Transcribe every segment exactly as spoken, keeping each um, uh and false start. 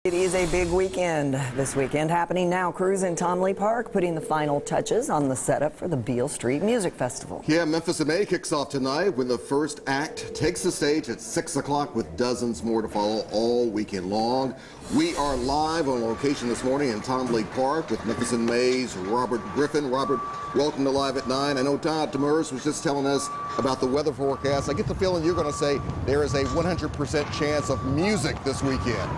It is a big weekend this weekend happening now. Crews in Tomley Park putting the final touches on the setup for the Beale Street Music Festival. Yeah, Memphis in May kicks off tonight when the first act takes the stage at six o'clock with dozens more to follow all weekend long. We are live on location this morning in Tomley Park with Memphis in May's Robert Griffin. Robert, welcome to Live at nine. I know Todd Demers was just telling us about the weather forecast. I get the feeling you're going to say there is a one hundred percent chance of music this weekend.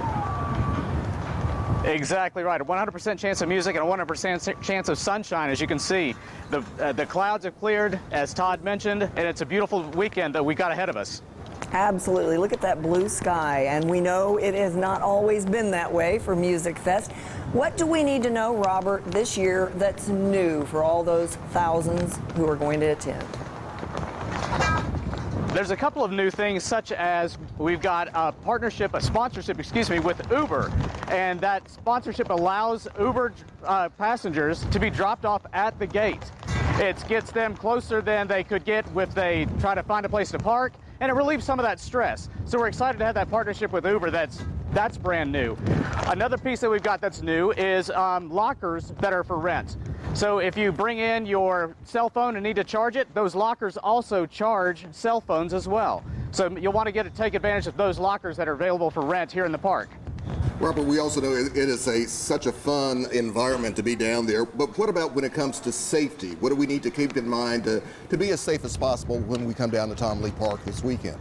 Exactly right. A one hundred percent chance of music and a one hundred percent chance of sunshine. As you can see, the uh, the clouds have cleared, as Todd mentioned, and it's a beautiful weekend that we got ahead of us. Absolutely. Look at that blue sky, and we know it has not always been that way for Music Fest. What do we need to know, Robert, this year that's new for all those thousands who are going to attend? There's a couple of new things, such as we've got a partnership, a sponsorship, excuse me, with Uber, and that sponsorship allows Uber uh, passengers to be dropped off at the gate. It gets them closer than they could get if they try to find a place to park, and it relieves some of that stress. So we're excited to have that partnership with Uber. That's that's brand new. Another piece that we've got that's new is um, lockers that are for rent. So if you bring in your cell phone and need to charge it, those lockers also charge cell phones as well. So you'll want to get to take advantage of those lockers that are available for rent here in the park. Robert, we also know it is a such a fun environment to be down there, but what about when it comes to safety? What do we need to keep in mind to, to be as safe as possible when we come down to Tomley Park this weekend?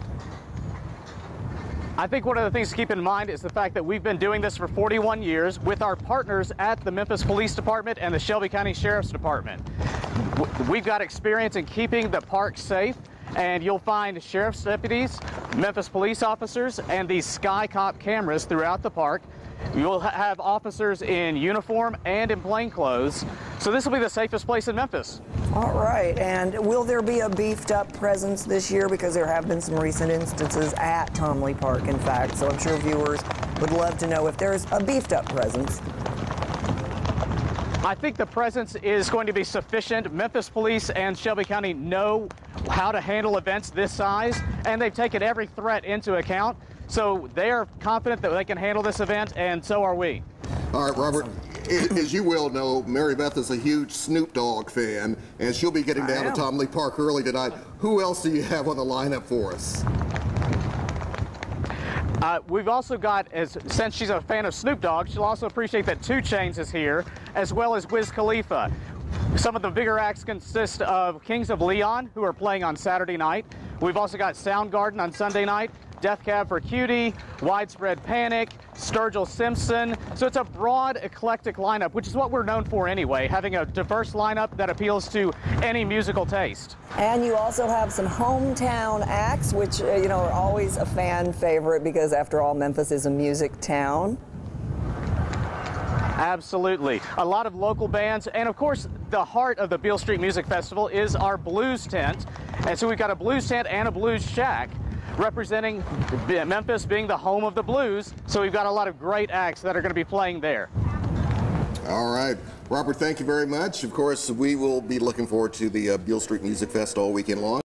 I think one of the things to keep in mind is the fact that we've been doing this for forty-one years with our partners at the Memphis Police Department and the Shelby County Sheriff's Department. We've got experience in keeping the park safe, and you'll find sheriff's deputies, Memphis police officers, and these Sky Cop cameras throughout the park. You'll ha have officers in uniform and in plain clothes. So this will be the safest place in Memphis. All right, and will there be a beefed up presence this year? Because there have been some recent instances at Tomley Park, in fact, so I'm sure viewers would love to know if there's a beefed up presence. I think the presence is going to be sufficient. Memphis Police and Shelby County know how to handle events this size, and they've taken every threat into account. So they are confident that they can handle this event, and so are we. All right, Robert, as you well know, Mary Beth is a huge Snoop Dogg fan, and she'll be getting down to Tomley Park early tonight. Who else do you have on the lineup for us? Uh, we've also got, as since she's a fan of Snoop Dogg, she'll also appreciate that two Chainz is here, as well as Wiz Khalifa. Some of the bigger acts consist of Kings of Leon, who are playing on Saturday night. We've also got Soundgarden on Sunday night, Death Cab for Cutie, Widespread Panic, Sturgill Simpson. So it's a broad, eclectic lineup, which is what we're known for anyway, having a diverse lineup that appeals to any musical taste. And you also have some hometown acts, which uh, you know are always a fan favorite because, after all, Memphis is a music town. Absolutely. A lot of local bands, and of course, the heart of the Beale Street Music Festival is our blues tent. And so we've got a blues tent and a blues shack, representing Memphis being the home of the blues. So we've got a lot of great acts that are going to be playing there. All right. Robert, thank you very much. Of course, we will be looking forward to the uh, Beale Street Music Fest all weekend long.